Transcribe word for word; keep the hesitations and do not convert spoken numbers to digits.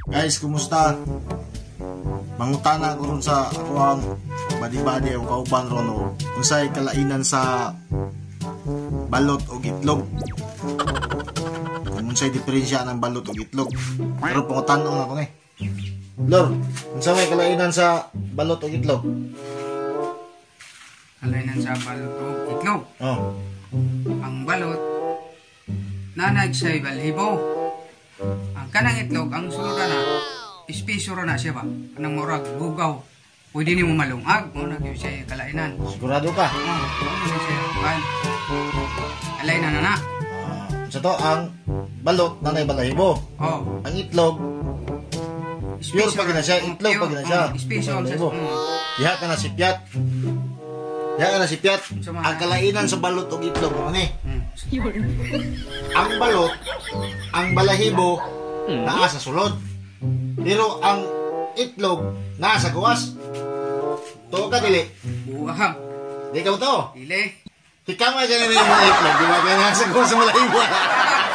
Guys, kumusta? Mangutana ko ron sa ako ang badi-badi o kauban ron o unsay kalainan sa balot o itlog. Kung unsay diferensya ng balot o itlog. Pero pangutanong na ko ni. Lord, unsay may kalainan sa balot o itlog? Kalainan sa balot o itlog. Oh. Ang balot nanag say balhibo. Ang kanang itlog ang sulod na espeso na siya ba? Anang murag bugaw. Pwede ni mo malungag mo na gyud siya kalainan. Sigurado ka? Oh, ano ni siya? Kan. Kalainan na na. Ah, sa to ang balot nanay balahibo. Oh, Ang itlog pure pa gina siya, itlog pa gina siya. Espeso sa. Balahibo. Diha ka na sipyat. Diha ka na sipyat. Ang kalainan sa balot o itlog ano ni? Ang balot, ang balahibo naa sa sulod. Pero ang itlog naa sa gawas. To ka dili. Buwag. Di ka to. Dili. Ikaw nga ganyan yung mga itlog. Di ba kaya nasa gawas sa balahibo?